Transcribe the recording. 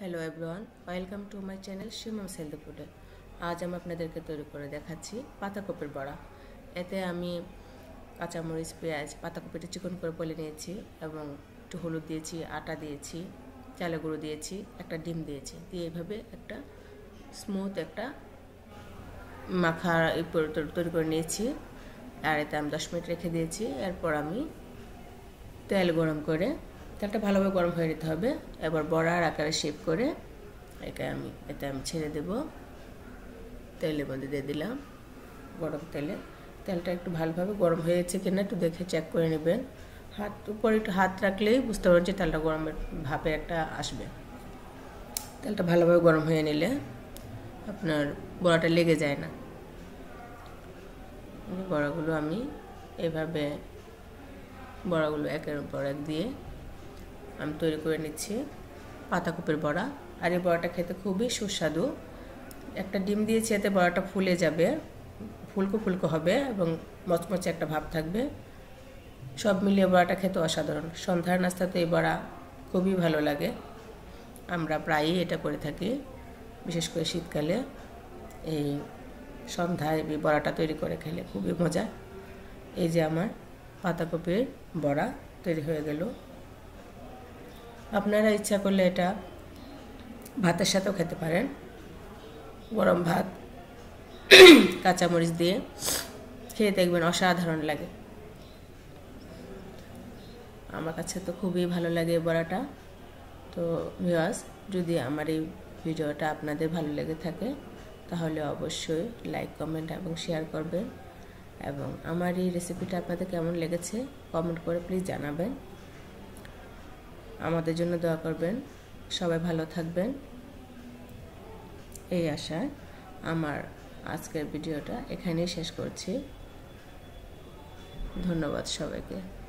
Hello everyone, welcome to my channel Shimam's healthy ফুডে। আজ আমি আপনাদেরকে তৈরি করে দেখাচ্ছি পাতাকপির বড়া। এতে আমি কাঁচামরিচ, পেঁয়াজ, পাতাকপিটা চিকন করে পলে নিয়েছি এবং একটু হলুদ দিয়েছি, আটা দিয়েছি, চালের গুঁড়ো দিয়েছি, একটা ডিম দিয়েছি, দিয়ে এইভাবে একটা স্মুথ একটা মাখা তৈরি করে নিয়েছি। আর এতে আমি 10 মিনিট রেখে দিয়েছি। এরপর আমি তেল গরম করে, তেলটা ভালোভাবে গরম হয়ে নিতে হবে। এবার বড়ার আকারে শেপ করে এতে আমি ছেড়ে দেব। তেলের মধ্যে দিয়ে দিলাম গরম তেলে। তেলটা একটু ভালোভাবে গরম হয়েছে কিনা একটু দেখে চেক করে নেবেন। উপরে একটু হাত রাখলেই বুঝতে পারবেন যে তেলটা গরমের ভাপে একটা আসবে। তেলটা ভালোভাবে গরম হয়ে নিলে আপনার বড়াটা লেগে যায় না। বড়াগুলো আমি এভাবে বড়াগুলো একের পর এক দিয়ে আমি তৈরি করে নিচ্ছি পাতাকপির বড়া। আর এই বড়াটা খেতে খুবই সুস্বাদু। একটা ডিম দিয়েছি, এতে বড়াটা ফুলে যাবে, ফুলকো ফুলকো হবে এবং মচমচে একটা ভাব থাকবে। সব মিলিয়ে বড়াটা খেতে অসাধারণ। সন্ধ্যার নাস্তাতে এই বড়া খুবই ভালো লাগে। আমরা প্রায়ই এটা করে থাকি, বিশেষ করে শীতকালে এই সন্ধ্যায় এই বড়াটা তৈরি করে খেলে খুবই মজা। এই যে আমার পাতাকপির বড়া তৈরি হয়ে গেল। আপনারা ইচ্ছা করলে এটা ভাতের সাথেও খেতে পারেন। গরম ভাত কাঁচামরিচ দিয়ে খেয়ে দেখবেন অসাধারণ লাগে। আমার কাছে তো খুবই ভালো লাগে বড়াটা। তো ভিউয়ার্স, যদি আমার এই ভিডিওটা আপনাদের ভালো লেগে থাকে তাহলে অবশ্যই লাইক, কমেন্ট এবং শেয়ার করবেন। এবং আমার এই রেসিপিটা আপনাদের কেমন লেগেছে কমেন্ট করে প্লিজ জানাবেন। আমাদের জন্য দোয়া করবেন। সবাই ভালো থাকবেন এই আশায় আমার আজকের ভিডিওটা এখানেই শেষ করছি। ধন্যবাদ সবাইকে।